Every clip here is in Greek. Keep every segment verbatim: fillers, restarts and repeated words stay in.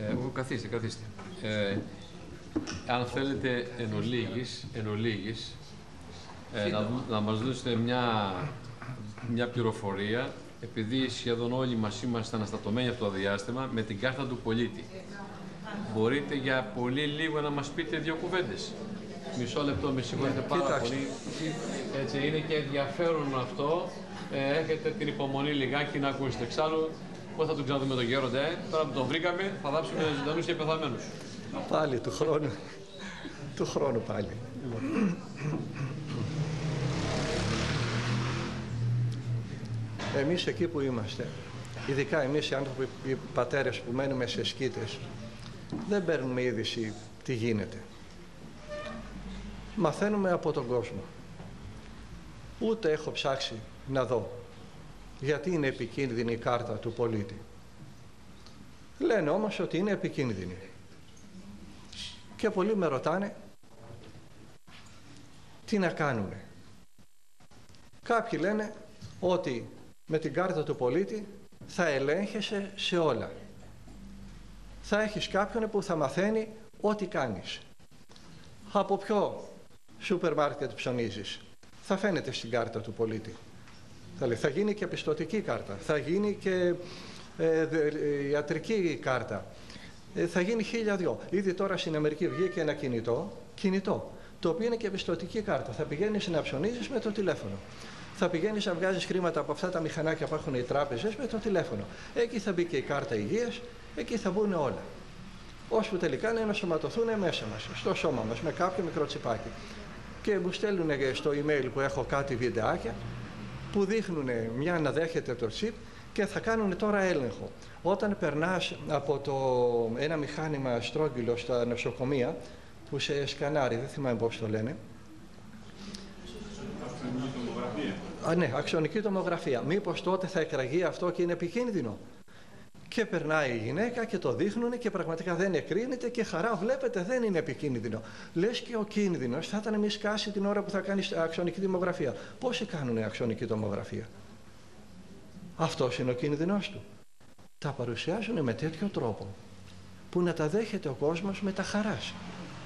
Ε, καθίστε, καθίστε. Ε, αν θέλετε εν ολίγης, εν ολίγης ε, να, να μας δώσετε μια, μια πληροφορία, επειδή σχεδόν όλοι μας είμαστε αναστατωμένοι αυτό το διάστημα, με την κάρτα του πολίτη. Μπορείτε για πολύ λίγο να μας πείτε δύο κουβέντες. Μισό λεπτό, με συγχωρείτε πάρα Κοιτάξτε. πολύ. Έτσι, είναι και ενδιαφέρον αυτό. Ε, έχετε την υπομονή λιγάκι να ακούσετε. Εξάλλου, πώς θα τον ξαναδούμε τον γέροντα, ε? Τώρα που τον βρήκαμε, θα δάψουμε ζωντανούς και πεθαμένους. Πάλι του χρόνου. του χρόνου πάλι. Εμείς εκεί που είμαστε, ειδικά εμείς οι άνθρωποι, οι πατέρες που μένουμε σε σκήτες, δεν παίρνουμε είδηση τι γίνεται. Μαθαίνουμε από τον κόσμο. Ούτε έχω ψάξει να δω γιατί είναι επικίνδυνη η κάρτα του πολίτη. Λένε όμως ότι είναι επικίνδυνη. Και πολλοί με ρωτάνε τι να κάνουμε. Κάποιοι λένε ότι με την κάρτα του πολίτη θα ελέγχεσαι σε όλα. Θα έχεις κάποιον που θα μαθαίνει ό,τι κάνεις. Από ποιο σούπερ μάρκετ ψωνίζεις, θα φαίνεται στην κάρτα του πολίτη. Θα, λέει, θα γίνει και πιστωτική κάρτα, θα γίνει και ε, δε, ε, ιατρική κάρτα, ε, θα γίνει χίλια δυο. Ήδη τώρα στην Αμερική βγήκε ένα κινητό, κινητό, το οποίο είναι και πιστωτική κάρτα. Θα πηγαίνεις να ψωνίζεις με το τηλέφωνο. Θα πηγαίνεις να βγάζεις χρήματα από αυτά τα μηχανάκια που έχουν οι τράπεζες με το τηλέφωνο. Εκεί θα μπει και η κάρτα υγείας, εκεί θα μπουν όλα. Ώσπου τελικά είναι να σωματωθούν μέσα μας, στο σώμα μας, με κάποιο μικρό τσιπάκι. Και μου στέλνουν στο email που έχω κάτι βιντεάκια που δείχνουν μια να δέχεται το τσιπ και θα κάνουν τώρα έλεγχο. Όταν περνάς από το, ένα μηχάνημα στρόγγυλο στα νοσοκομεία που σε σκανάρει, δεν θυμάμαι πώς το λένε. Αξιονική τομογραφία. Α, ναι, αξιονική τομογραφία. Μήπως τότε θα εκραγεί αυτό και είναι επικίνδυνο. Και περνάει η γυναίκα και το δείχνουν και πραγματικά δεν εκρίνεται και χαρά βλέπετε δεν είναι επικίνδυνο. Λες και ο κίνδυνος θα ήταν μη σκάσει την ώρα που θα κάνεις αξιονική τομογραφία. Πόσοι κάνουν αξιονική τομογραφία? Αυτός είναι ο κίνδυνος του. Τα παρουσιάζουν με τέτοιο τρόπο που να τα δέχεται ο κόσμος με τα χαράς.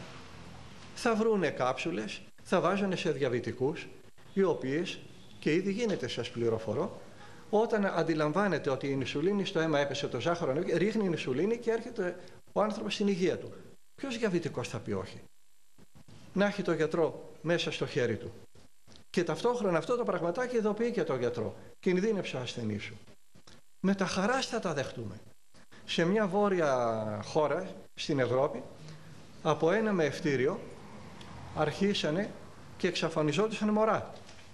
Θα βρούνε κάψουλες, θα βάζουν σε διαβητικούς, οι οποίες, και ήδη γίνεται σας πληροφορώ, όταν αντιλαμβάνεται ότι η ινσουλίνη στο αίμα έπεσε, το ζάχαρο ρίχνει η ινσουλίνη και έρχεται ο άνθρωπος στην υγεία του. Ποιος διαβητικός θα πει όχι? Να έχει το γιατρό μέσα στο χέρι του. Και ταυτόχρονα αυτό το πραγματάκι ειδοποιεί και το γιατρό. Κινδύνεψε ο ασθενής σου. Με τα χαράς θα τα δεχτούμε. Σε μια βόρεια χώρα στην Ευρώπη, από ένα μεευτήριο αρχίσανε και εξαφανιζόντουσαν μωρά.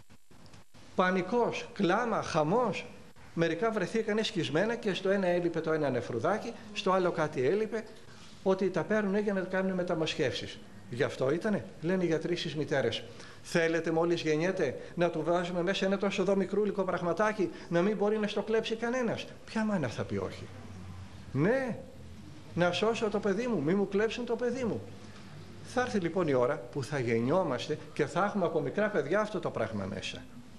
Πανικός, κλάμα, χαμός. Μερικά βρεθήκανε σκισμένα και στο ένα έλειπε το ένα νεφρουδάκι, στο άλλο κάτι έλειπε, ότι τα παίρνουν για να κάνουν μεταμοσχεύσεις. Γι' αυτό ήτανε, λένε οι γιατροί στις μητέρες. Θέλετε μόλις γεννιέται να του βάζουμε μέσα ένα τόσο εδώ μικρούλικο πραγματάκι, να μην μπορεί να στο κλέψει κανένας? Ποια μάνα θα πει όχι? Ναι, να σώσω το παιδί μου, μη μου κλέψουν το παιδί μου. Θα έρθει λοιπόν η ώρα που θα γεννιόμαστε και θα έχουμε από μικρά παιδιά αυτό το πράγμα μέσα.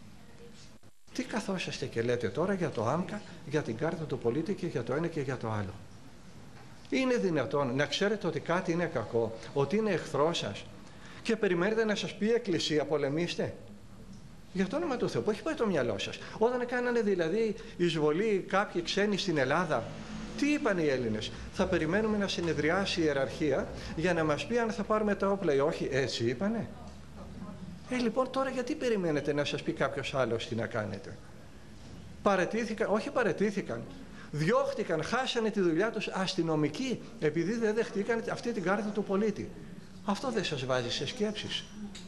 Τι καθόσαστε και λέτε τώρα για το ΆΜΚΑ, για την κάρτα του πολίτη και για το ένα και για το άλλο? Είναι δυνατόν να ξέρετε ότι κάτι είναι κακό, ότι είναι εχθρός σας και περιμένετε να σας πει η Εκκλησία πολεμήστε? Για το όνομα του Θεού, που έχει πάει το μυαλό σας? Όταν κάνανε δηλαδή εισβολή κάποιοι ξένοι στην Ελλάδα, τι είπαν οι Έλληνες? Θα περιμένουμε να συνεδριάσει η ιεραρχία για να μας πει αν θα πάρουμε τα όπλα ή όχι. Έτσι είπανε? Ε, λοιπόν, τώρα γιατί περιμένετε να σας πει κάποιος άλλος τι να κάνετε? Παραιτήθηκαν, όχι παραιτήθηκαν, διώχτηκαν, χάσανε τη δουλειά τους αστυνομικοί επειδή δεν δεχτήκαν αυτή την κάρτα του πολίτη. Αυτό δεν σας βάζει σε σκέψεις?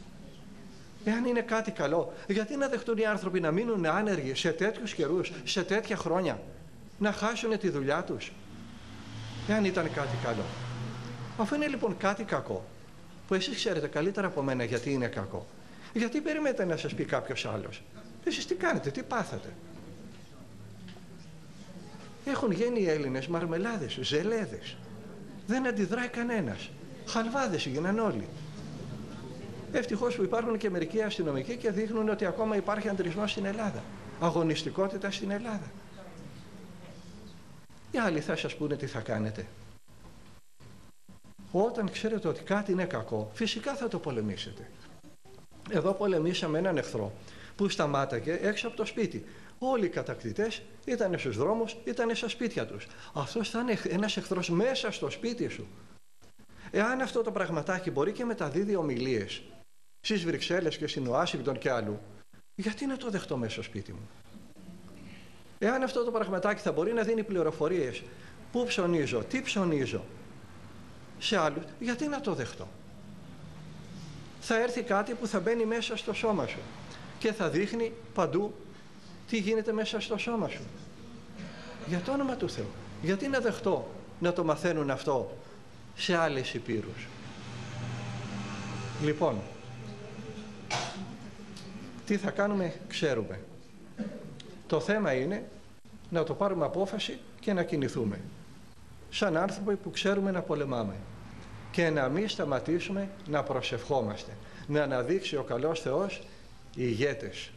Εάν είναι κάτι καλό, γιατί να δεχτούν οι άνθρωποι να μείνουν άνεργοι σε τέτοιους καιρούς, σε τέτοια χρόνια, να χάσουν τη δουλειά τους, εάν ήταν κάτι καλό? Αφού είναι λοιπόν κάτι κακό, που εσείς ξέρετε καλύτερα από μένα γιατί είναι κακό, γιατί περιμένετε να σας πει κάποιος άλλος? Εσείς τι κάνετε, τι πάθατε? Έχουν γίνει οι Έλληνες μαρμελάδες, ζελέδες. Δεν αντιδράει κανένας. Χαλβάδες γίναν όλοι. Ευτυχώς που υπάρχουν και μερικοί αστυνομικοί και δείχνουν ότι ακόμα υπάρχει αντρισμός στην Ελλάδα. Αγωνιστικότητα στην Ελλάδα. Οι άλλοι θα σας πούνε τι θα κάνετε. Όταν ξέρετε ότι κάτι είναι κακό, φυσικά θα το πολεμήσετε. Εδώ πολεμήσαμε έναν εχθρό που σταμάταγε έξω από το σπίτι. Όλοι οι κατακτητές ήταν στους δρόμους, ήταν στα σπίτια τους. Αυτός θα είναι ένας εχθρός μέσα στο σπίτι σου. Εάν αυτό το πραγματάκι μπορεί και μεταδίδει ομιλίες στις Βρυξέλλες και στην Ουάσιγκτον και αλλού, γιατί να το δεχτώ μέσα στο σπίτι μου? Εάν αυτό το πραγματάκι θα μπορεί να δίνει πληροφορίες, πού ψωνίζω, τι ψωνίζω, σε άλλους, γιατί να το δεχτώ? Θα έρθει κάτι που θα μπαίνει μέσα στο σώμα σου και θα δείχνει παντού τι γίνεται μέσα στο σώμα σου. Για το όνομα του Θεού, γιατί να δεχτώ να το μαθαίνουν αυτό σε άλλες υπήρους? Λοιπόν, τι θα κάνουμε ξέρουμε. Το θέμα είναι να το πάρουμε απόφαση και να κινηθούμε σαν άνθρωποι που ξέρουμε να πολεμάμε και να μην σταματήσουμε να προσευχόμαστε, να αναδείξει ο καλός Θεός ηγέτες.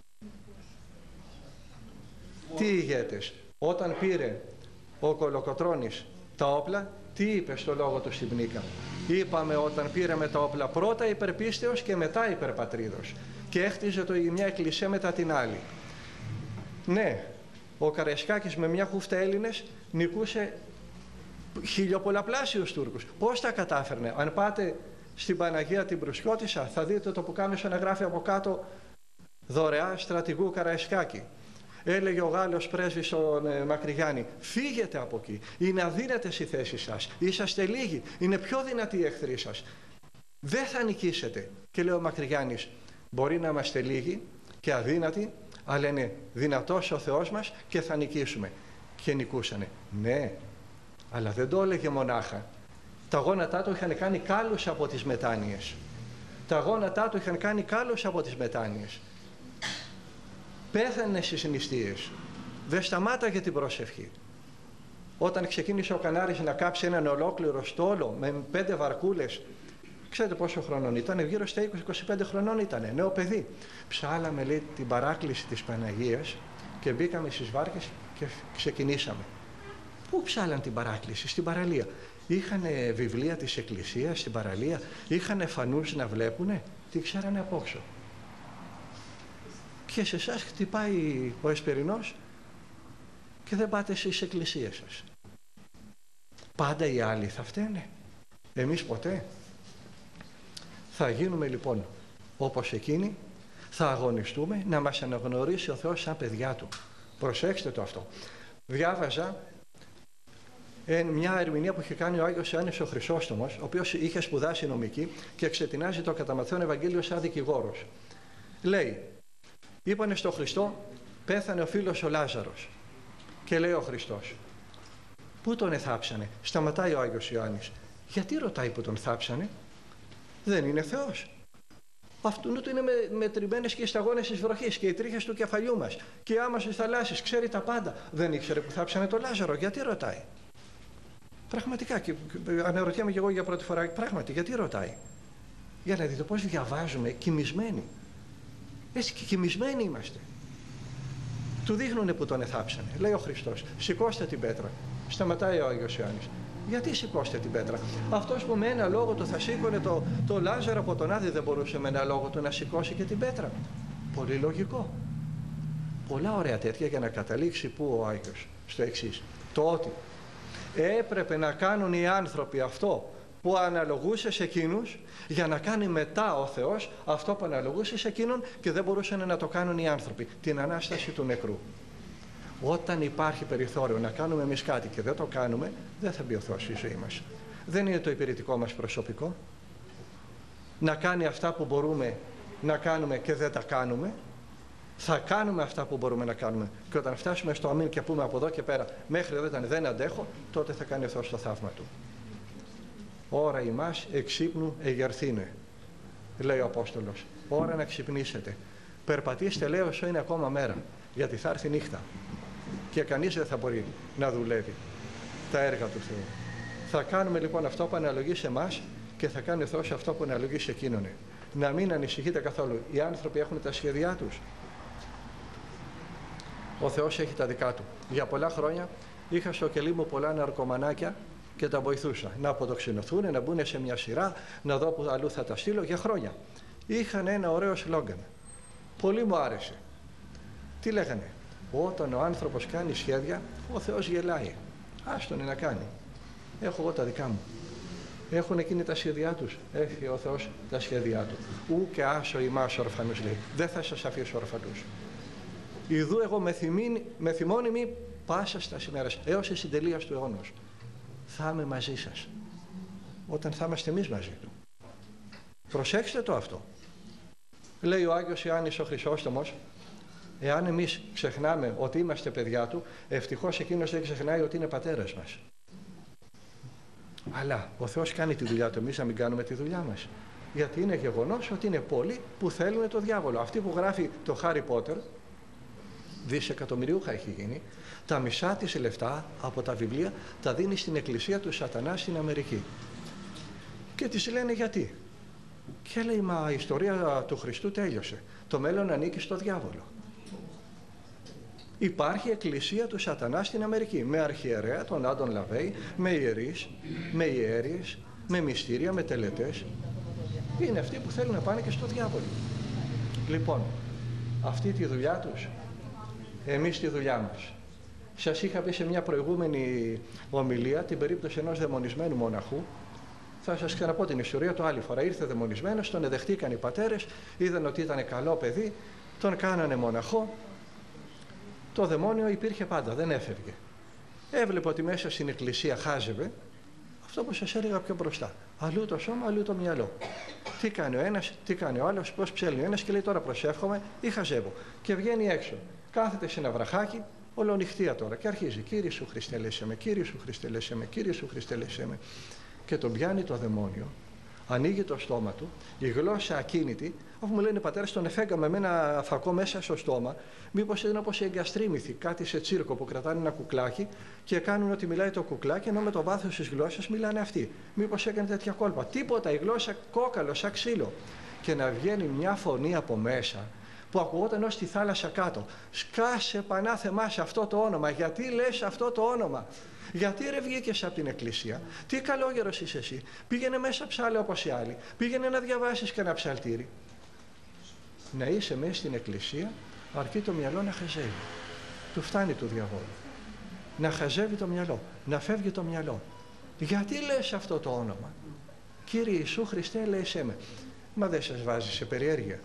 Τι ηγέτες? Όταν πήρε ο Κολοκοτρώνης τα όπλα, τι είπε στο λόγο του στην Πνίκα? Είπαμε όταν πήραμε τα όπλα πρώτα υπερπίστεως και μετά υπερπατρίδος, και έχτιζε το μια εκκλησία μετά την άλλη. Ναι, ο Καραϊσκάκης με μια χούφτα Έλληνες νικούσε χιλιοπολαπλάσιους Τούρκους. Πώς τα κατάφερνε? Αν πάτε στην Παναγία την Προυσκιώτισσα θα δείτε το πουκάμισο να γράφει από κάτω δωρεά στρατηγού Καραϊσκάκη. Έλεγε ο Γάλλος πρέσβης στον ε, Μακρυγιάννη, φύγετε από εκεί, είναι αδύνατες οι θέσεις σας, είσαστε λίγοι, είναι πιο δυνατοί οι εχθροί σας, δεν θα νικήσετε. Και λέει ο Μακρυγιάννης, μπορεί να είμαστε λίγοι και αδύνατοι, αλλά είναι δυνατός ο Θεός μας και θα νικήσουμε. Και νικούσανε. Ναι, αλλά δεν το έλεγε μονάχα. Τα γόνατά του είχαν κάνει κάλους από τις μετάνοιες. Τα γόνατά του είχαν κάνει κάλους από τις μετάνοιες. Πέθανε στις νηστείες. Δεν σταμάταγε την προσευχή. Όταν ξεκίνησε ο Κανάρης να κάψει έναν ολόκληρο στόλο με πέντε βαρκούλες, ξέρετε πόσο χρονών ήταν? Γύρω στα είκοσι με είκοσι πέντε χρονών ήταν, νέο παιδί. Ψάλαμε, λέει, την παράκληση της Παναγίας και μπήκαμε στις βάρκες και ξεκινήσαμε. Πού ψάλαν την παράκληση? Στην παραλία. Είχαν βιβλία της Εκκλησίας στην παραλία, είχαν φανούς να βλέπουνε, τι ξέρανε απόξω. Και σε εσάς χτυπάει ο Εσπερινός και δεν πάτε στις εκκλησίες σας. Πάντα οι άλλοι θα φταίνε, εμείς ποτέ. Θα γίνουμε λοιπόν όπως εκείνοι, θα αγωνιστούμε να μας αναγνωρίσει ο Θεός σαν παιδιά Του. Προσέξτε το αυτό. Διάβαζα μια ερμηνεία που είχε κάνει ο Άγιος Ιωάννης ο Χρυσόστομος, ο οποίος είχε σπουδάσει νομική και εξετεινάζει το κατά Ματθαίον Ευαγγέλιο σαν δικηγόρος. Λέει, είπανε στο Χριστό, πέθανε ο φίλος ο Λάζαρος. Και λέει ο Χριστός, πού τον εθάψανε? Σταματάει ο Άγιος Ιωάννης. Γιατί ρωτάει που τον θάψανε? Δεν είναι Θεός? Αυτού του είναι με, μετρημένες και οι σταγόνες της βροχής και οι τρίχες του κεφαλιού μας και η άμμος της θαλάσσης, ξέρει τα πάντα. Δεν ήξερε που θάψανε τον Λάζαρο? Γιατί ρωτάει? Πραγματικά, και αναρωτιέμαι και εγώ για πρώτη φορά, πράγματι, γιατί ρωτάει? Για να δείτε πώς διαβάζουμε κοιμισμένοι. Έτσι και κοιμισμένοι είμαστε. Του δείχνουνε που τον εθάψανε. Λέει ο Χριστός, σηκώστε την πέτρα. Σταματάει ο Άγιος Ιωάννης. Γιατί σηκώστε την πέτρα? Αυτός που με ένα λόγο του θα σήκωνε το, το Λάζαρο από τον Άδη, δεν μπορούσε με ένα λόγο του να σηκώσει και την πέτρα? Πολύ λογικό. Πολλά ωραία τέτοια για να καταλήξει που ο Άγιος? Στο εξής, το ότι έπρεπε να κάνουν οι άνθρωποι αυτό που αναλογούσε σε εκείνους, για να κάνει μετά ο Θεός αυτό που αναλογούσε σε εκείνον και δεν μπορούσαν να το κάνουν οι άνθρωποι, την Ανάσταση του νεκρού. Όταν υπάρχει περιθώριο να κάνουμε εμείς κάτι και δεν το κάνουμε, δεν θα μπει ο Θεός στη ζωή μας. Δεν είναι το υπηρετικό μας προσωπικό να κάνει αυτά που μπορούμε να κάνουμε και δεν τα κάνουμε. Θα κάνουμε αυτά που μπορούμε να κάνουμε και όταν φτάσουμε στο αμήν και πούμε από εδώ και πέρα μέχρι εδώ ήταν, δεν αντέχω, τότε θα κάνει ο Θεός το θαύμα Του. Ώρα ημάς εξύπνου εγερθήνε, λέει ο Απόστολος. Ώρα να ξυπνήσετε. Περπατήστε, λέει, όσο είναι ακόμα μέρα, γιατί θα έρθει νύχτα και κανείς δεν θα μπορεί να δουλεύει τα έργα του Θεού. Θα κάνουμε λοιπόν αυτό που αναλογεί σε εμάς και θα κάνει ο Θεός αυτό που αναλογεί σε εκείνον. Να μην ανησυχείτε καθόλου. Οι άνθρωποι έχουν τα σχέδιά τους. Ο Θεός έχει τα δικά Του. Για πολλά χρόνια είχα στο κελί μου πολλά ναρκωμανάκια και τα βοηθούσα να αποτοξινωθούν, να μπουν σε μια σειρά, να δω που αλλού θα τα στείλω για χρόνια. Είχαν ένα ωραίο σλόγγαν. Πολύ μου άρεσε. Τι λέγανε? Όταν ο άνθρωπος κάνει σχέδια, ο Θεός γελάει. Άστον να κάνει. Έχω εγώ τα δικά μου. Έχουν εκείνοι τα σχέδιά τους. Έχει ο Θεός τα σχέδιά του. Ου και άσο ημάς ορφανούς, λέει. Δεν θα σας αφήσω ορφανούς. Ιδού εγώ με, θυμή, με θυμώνυμη πάσα στα ημέρας, έως η συντελείας του αιώνος. Θα είμαι μαζί σας. Όταν θα είμαστε εμείς μαζί του. Προσέξτε το αυτό. Λέει ο Άγιος Ιωάννης ο Χρυσόστομος, εάν εμείς ξεχνάμε ότι είμαστε παιδιά του, ευτυχώς εκείνος δεν ξεχνάει ότι είναι πατέρας μας. Αλλά ο Θεός κάνει τη δουλειά του, εμείς να μην κάνουμε τη δουλειά μας. Γιατί είναι γεγονός ότι είναι πολλοί που θέλουν το διάβολο. Αυτή που γράφει το Χάρι Πότερ, δισεκατομμυριούχα έχει γίνει, τα μισά της λεφτά από τα βιβλία τα δίνει στην εκκλησία του Σατανά στην Αμερική. Και της λένε γιατί. Και λέει, μα η ιστορία του Χριστού τέλειωσε. Το μέλλον ανήκει στο διάβολο. Υπάρχει εκκλησία του Σατανά στην Αμερική, με αρχιερέα, τον Άντων Λαβέη, με ιερείς, με ιέριες, με μυστήρια, με τελετές. Είναι αυτοί που θέλουν να πάνε και στο διάβολο. Λοιπόν, αυτή τη δουλειά τους, εμείς τη δουλειά μας. Σας είχα πει σε μια προηγούμενη ομιλία την περίπτωση ενός δαιμονισμένου μοναχού. Θα σας ξαναπώ την ιστορία του άλλη φορά. Ήρθε δαιμονισμένος, τον εδεχτήκαν οι πατέρες, είδαν ότι ήταν καλό παιδί, τον κάνανε μοναχό. Το δαιμόνιο υπήρχε πάντα, δεν έφευγε. Έβλεπε ότι μέσα στην εκκλησία χάζευε αυτό που σας έλεγα πιο μπροστά. Αλλού το σώμα, αλλού το μυαλό. Τι κάνει ο ένας, τι κάνει ο άλλος, πώς ψέλνει ο ένας και λέει τώρα προσεύχομαι ή χαζεύω. Και βγαίνει έξω. Κάθεται σε ένα βραχάκι, ολονυχτία τώρα και αρχίζει. Κύριε Σου Χριστέ, λέσαι με, Κύριε Σου Χριστέ, λέσαι με, Κύριε Σου Χριστέ, λέσαι με. Και τον πιάνει το δαιμόνιο, ανοίγει το στόμα του, η γλώσσα ακίνητη, αφού μου λένε πατέρες, τον εφέγαμε με ένα φακό μέσα στο στόμα, μήπως ήταν όπως η εγκαστρίμηθη, κάτι σε τσίρκο που κρατάνε ένα κουκλάκι και κάνουν ότι μιλάει το κουκλάκι, ενώ με το βάθος της γλώσσας μιλάνε αυτοί. Μήπως έκανε τέτοια κόλπα. Τίποτα, η γλώσσα κόκαλο, σαν ξύλο. Και να βγαίνει μια φωνή από μέσα που ακουγόταν ως τη θάλασσα κάτω. Σκάσε Πανάθεμά σε αυτό το όνομα. Γιατί λες αυτό το όνομα? Γιατί ρε βγήκες από την εκκλησία? Τι καλόγερος είσαι εσύ? Πήγαινε μέσα ψάλε όπως οι άλλοι. Πήγαινε να διαβάσεις και ένα ψαλτήρι. Να είσαι μέσα στην εκκλησία, αρκεί το μυαλό να χαζεύει. Του φτάνει του διαβόλου. Να χαζεύει το μυαλό, να φεύγει το μυαλό. Γιατί λες αυτό το όνομα? Κύριε Ιησού Χριστέ, λέσαι με. Μα δεν σας βάζει σε περιέργεια?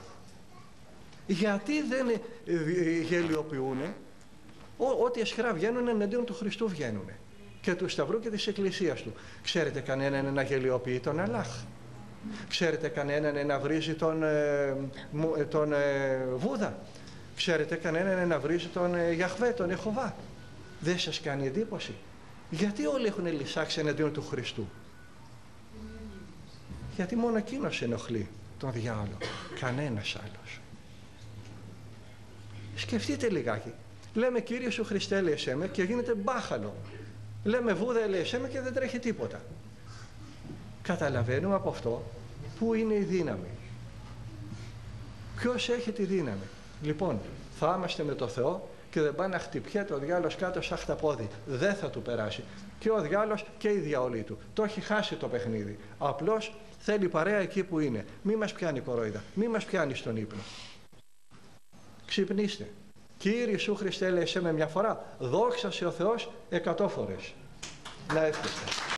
Γιατί δεν γελιοποιούνε? Ό,τι αισχρά βγαίνουν εναντίον του Χριστού βγαίνουν. Και του Σταυρού και της Εκκλησίας του. Ξέρετε κανέναν να γελιοποιεί τον Αλλάχ? Ξέρετε κανέναν να βρίζει τον, ε, τον ε, Βούδα? Ξέρετε κανέναν να βρίζει τον ε, Γιαχβέ, τον Εχωβά? Δεν σας κάνει εντύπωση? Γιατί όλοι έχουν λυσάξει εναντίον του Χριστού? Γιατί μόνο εκείνος ενοχλεί τον διάολο, κανένας άλλος. Σκεφτείτε λιγάκι. Λέμε Κύριε Σου Χριστέ, λέσαι με, και γίνεται μπάχαλο. Λέμε Βούδα, λέσαι με, και δεν τρέχει τίποτα. Καταλαβαίνουμε από αυτό πού είναι η δύναμη. Ποιος έχει τη δύναμη? Λοιπόν, θα είμαστε με το Θεό και δεν πάει να χτυπιέται ο διάολος κάτω σαν χταπόδι. Δεν θα του περάσει. Και ο διάολος και η διαολή του. Το έχει χάσει το παιχνίδι. Απλώς θέλει παρέα εκεί που είναι. Μη μας πιάνει κορόιδα. Μη μας πιάνει στον ύπνο. Ξυπνήστε. Κύριε Ιησού Χριστέ, λέσαι με μια φορά. Δόξα σε ο Θεός εκατό φορές. Να εύχεστε.